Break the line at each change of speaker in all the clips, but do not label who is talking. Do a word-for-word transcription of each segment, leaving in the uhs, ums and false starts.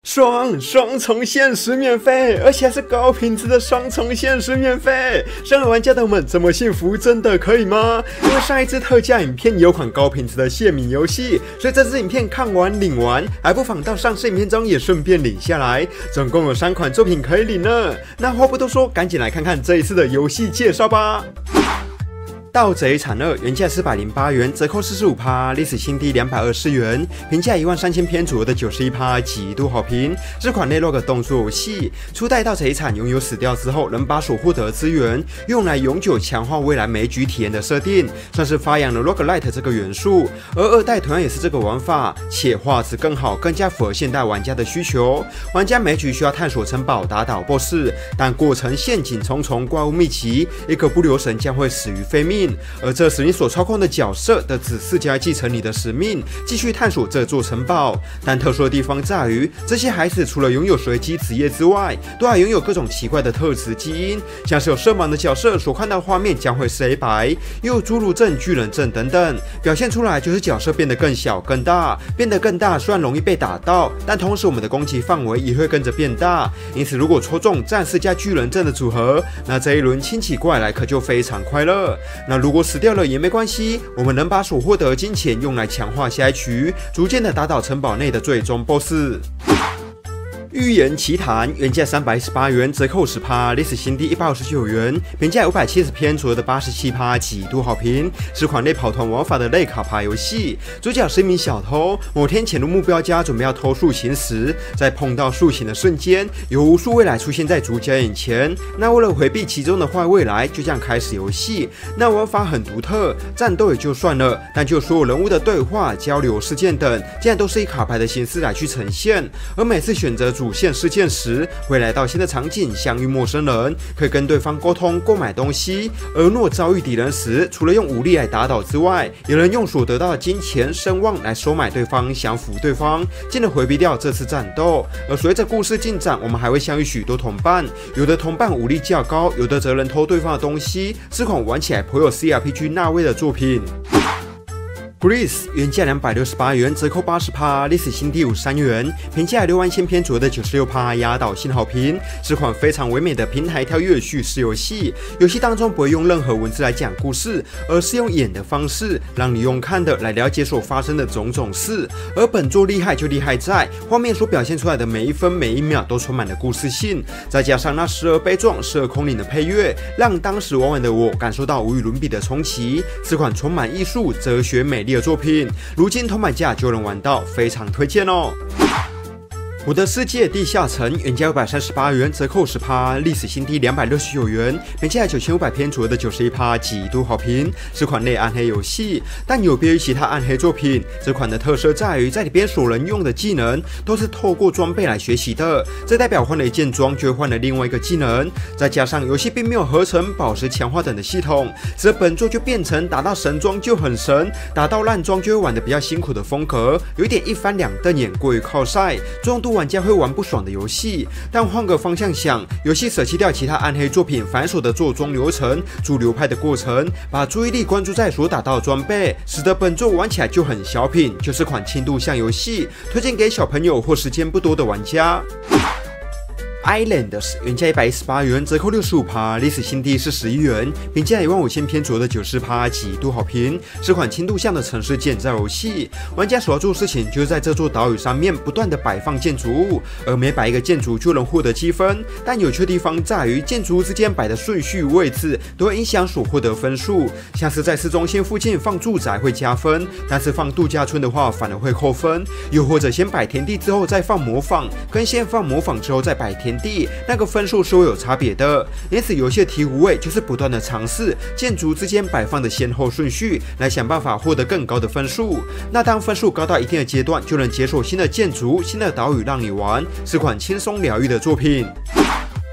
爽双重限时免费，而且还是高品质的双重限时免费。身为玩家的我们这么幸福，真的可以吗？因为上一支特价影片有款高品质的泄密游戏，所以这支影片看完领完，还不妨到上市影片中也顺便领下来。总共有三款作品可以领呢。那话不多说，赶紧来看看这一次的游戏介绍吧。盗贼惨二原价四百零八元，折扣 百分之四十五， 历史新低两百二十元，评价一万三千篇左右的 百分之九十一， 极度好评。这款类 rogue 动作游戏，初代盗贼惨拥有死掉之后能把所获得的资源用来永久强化未来每局体验的设定，算是发扬了 roguelite 这个元素。而二代同样也是这个玩法，且画质更好，更加符合现代玩家的需求。玩家每局需要探索城堡、打倒 boss， 但过程陷阱重重，怪物密集，一个不留神将会死于非命。而这时你所操控的角色的子嗣将要继承你的使命，继续探索这座城堡。但特殊的地方在于，这些孩子除了拥有随机职业之外，都还拥有各种奇怪的特质基因，像是有色盲的角色所看到的画面将会是黑白，又有侏儒症、巨人症等等，表现出来就是角色变得更小、更大。变得更大虽然容易被打到，但同时我们的攻击范围也会跟着变大。因此，如果抽中战士加巨人症的组合，那这一轮清起怪来可就非常快乐。那如果死掉了也没关系，我们能把所获得的金钱用来强化下一局，逐渐的打倒城堡内的最终 boss。预言奇谭原价三百一十八元，折扣 百分之十， 历史新低一百五十九元，评价五百七十篇左右的 百分之八十七， 极度好评。是款类跑团玩法的类卡牌游戏，主角是一名小偷，某天潜入目标家准备要偷竖琴时，在碰到竖琴的瞬间，有无数未来出现在主角眼前。那为了回避其中的坏未来，就这样开始游戏。那玩法很独特，战斗也就算了，但就所有人物的对话、交流、事件等，竟然都是以卡牌的形式来去呈现。而每次选择主主线事件时，会来到新的场景，相遇陌生人，可以跟对方沟通、购买东西。而若遭遇敌人时，除了用武力来打倒之外，也能用所得到的金钱、声望来收买对方，降服对方，进而回避掉这次战斗。而随着故事进展，我们还会相遇许多同伴，有的同伴武力较高，有的则能偷对方的东西。这款玩起来颇有 C R P G 那味的作品。Greece 原价两百六十八元，折扣 百分之八十， 历史新低五十三元，评价六万千篇左右的 百分之九十六， 压倒性好评。是款非常唯美的平台跳跃叙事游戏，游戏当中不会用任何文字来讲故事，而是用演的方式，让你用看的来了解所发生的种种事。而本作厉害就厉害在画面所表现出来的每一分每一秒都充满了故事性，再加上那时而悲壮、时而空灵的配乐，让当时玩玩的我感受到无与伦比的冲击。是款充满艺术、哲学、美丽的作品，如今同买价就能玩到，非常推荐哦。我的世界地下城原价五百三十八元，折扣 百分之十， 历史新低两百六十九元，评价九千五百篇左右的 百分之九十一， 极度好评。是款类暗黑游戏，但有别于其他暗黑作品，这款的特色在于在里边所能用的技能都是透过装备来学习的，这代表换了一件装就会换了另外一个技能。再加上游戏并没有合成、宝石强化等的系统，使得本作就变成打到神装就很神，打到烂装就会玩的比较辛苦的风格，有一点一翻两瞪眼，过于靠赛，重度玩家会玩不爽的游戏。但换个方向想，游戏舍弃掉其他暗黑作品繁琐的做装流程、主流派的过程，把注意力关注在所打到的装备，使得本作玩起来就很小品，就是款轻度向游戏，推荐给小朋友或时间不多的玩家。Islanders 原价一百一十八元，折扣 百分之六十五， 历史新低是十一元，评价一万五千篇左右的 百分之九十四， 极度好评。是款轻度向的城市建造游戏，玩家所要做的事情就是在这座岛屿上面不断的摆放建筑物，而每摆一个建筑就能获得积分。但有趣的地方在于，建筑物之间摆的顺序位置都会影响所获得分数，像是在市中心附近放住宅会加分，但是放度假村的话反而会扣分。又或者先摆田地之后再放模仿，跟先放模仿之后再摆田地，那个分数是会有差别的。因此游戏的醍醐味就是不断的尝试建筑之间摆放的先后顺序，来想办法获得更高的分数。那当分数高到一定的阶段，就能解锁新的建筑、新的岛屿让你玩，是款轻松疗愈的作品。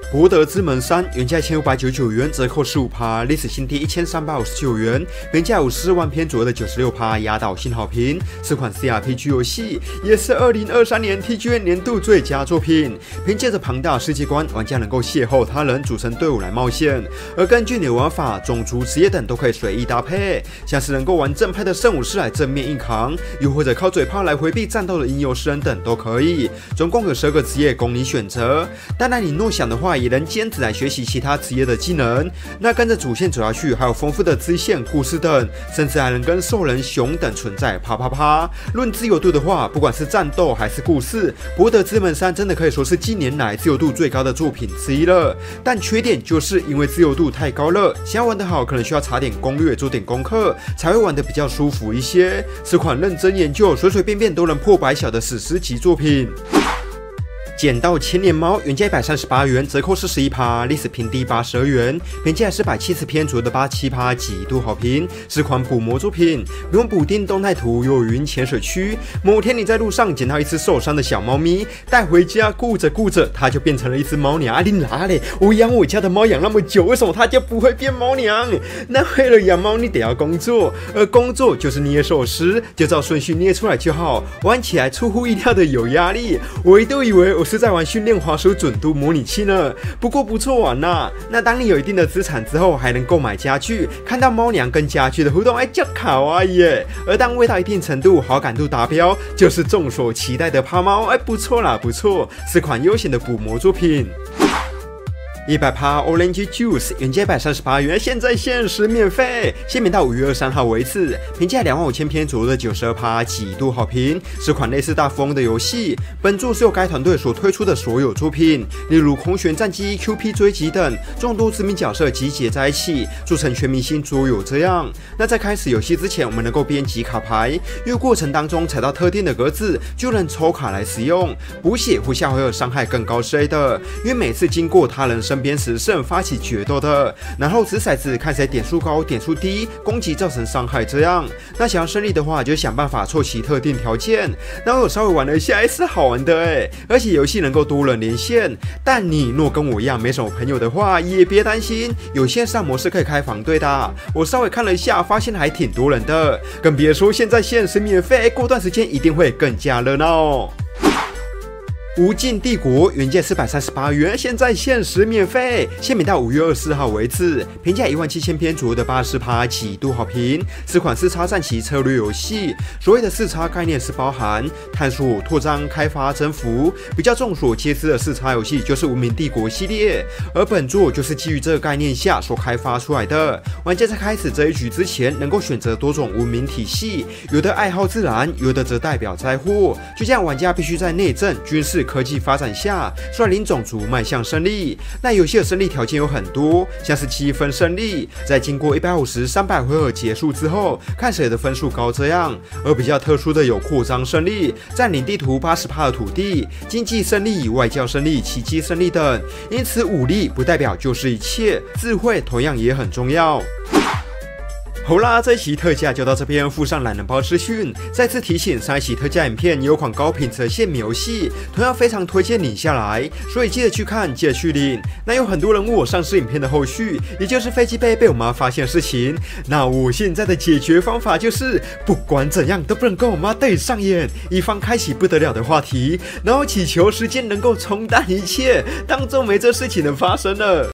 博德之门三原价一千五百九十九元，折扣 百分之十五， 历史新低一千三百五十九元，原价五十四万篇左右的 百分之九十六， 压倒性好评。此款 C R P G 游戏也是二零二三年 T G A 年度最佳作品。凭借着庞大世界观，玩家能够邂逅他人，组成队伍来冒险。而根据你的玩法、种族、职业等都可以随意搭配，像是能够玩正派的圣武士来正面硬扛，又或者靠嘴炮来回避战斗的吟游诗人等都可以。总共有十二个职业供你选择。当然，你若想的话，也能兼职来学习其他职业的技能。那跟着主线走下去，还有丰富的支线、故事等，甚至还能跟兽人、熊等存在。啪啪啪！论自由度的话，不管是战斗还是故事，《博德之门三》真的可以说是近年来自由度最高的作品之一了。但缺点就是因为自由度太高了，想要玩得好，可能需要查点攻略、做点功课，才会玩得比较舒服一些。是款认真研究、随随便便都能破百小的史诗级作品。捡到千年猫原价一百三十八元，折扣 百分之四十一， 历史平低八十二元，原价四百七十篇左右的八十七，极度好评。是款捕魔作品，不用补丁动态图，有云潜水区。某天你在路上捡到一只受伤的小猫咪，带回家顾着顾着，它就变成了一只猫娘。啊，你哪嘞？我养我家的猫养那么久，为什么它就不会变猫娘？那为了养猫，你得要工作，而工作就是捏寿司，就照顺序捏出来就好。玩起来出乎意料的有压力，我一度以为我是在玩训练滑鼠准度模拟器呢，不过不错玩呐。那当你有一定的资产之后，还能购买家具，看到猫娘跟家具的互动，哎，就卡哇伊耶。而当喂到一定程度，好感度达标，就是众所期待的趴猫，哎，不错啦，不错，是款悠闲的捕魔作品。一百趴 Orange Juice 原价一百三十八元，现在限时免费，限免到五月二十三号为止。评价两万五千篇左右的 百分之九十二， 极度好评。是款类似大富翁的游戏。本作是由该团队所推出的所有作品，例如空悬战机、Q P 追击等众多知名角色集结在一起，做成全明星桌游这样。那在开始游戏之前，我们能够编辑卡牌，因为过程当中踩到特定的格子，就能抽卡来使用，补血或下回合伤害更高之类的。因为每次经过他人身边时是能发起决斗的，然后掷骰子看谁点数高、点数低，攻击造成伤害这样。那想要胜利的话，就想办法凑齐特定条件。那我有稍微玩了一下，是好玩的哎，而且游戏能够多人连线。但你若跟我一样没什么朋友的话，也别担心，有线上模式可以开防队的。我稍微看了一下，发现还挺多人的，更别说现在限时免费，过段时间一定会更加热闹。无尽帝国原价四百三十八元，现在限时免费，限免到五月二十四号为止。评价一万七千篇左右的八十趴，极度好评。是款四叉战棋策略游戏。所谓的四叉概念是包含探索、扩张、开发、征服。比较众所皆知的四叉游戏就是无名帝国系列，而本作就是基于这个概念下所开发出来的。玩家在开始这一局之前，能够选择多种文明体系，有的爱好自然，有的则代表灾祸。就这样，玩家必须在内政、军事、科技发展下，率领种族迈向胜利。那游戏的胜利条件有很多，像是积分胜利，在经过一百五十、三百回合结束之后，看谁的分数高这样。而比较特殊的有扩张胜利，占领地图 百分之八十 的土地，经济胜利、外交胜利、奇迹胜利等。因此，武力不代表就是一切，智慧同样也很重要。好啦，这一期特价就到这边，附上懒人包资讯。再次提醒，上一期特价影片有款高品质的限免游戏，同样非常推荐领下来，所以记得去看，记得去领。那有很多人问我上市影片的后续，也就是飞机杯被我妈发现的事情。那我现在的解决方法就是，不管怎样都不能跟我妈对上眼，以防开启不得了的话题，然后祈求时间能够冲淡一切，当做没这事情的发生了。